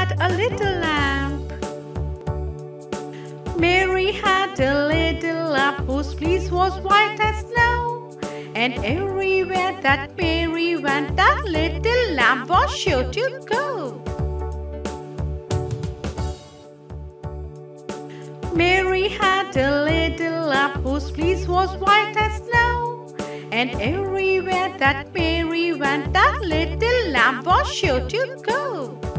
had a little lamp. Mary had a little lamp whose fleece was white as snow. And everywhere that Mary went, that little lamp was sure to go. Mary had a little lamp whose fleece was white as snow. And everywhere that Mary went, that little lamp was sure to go.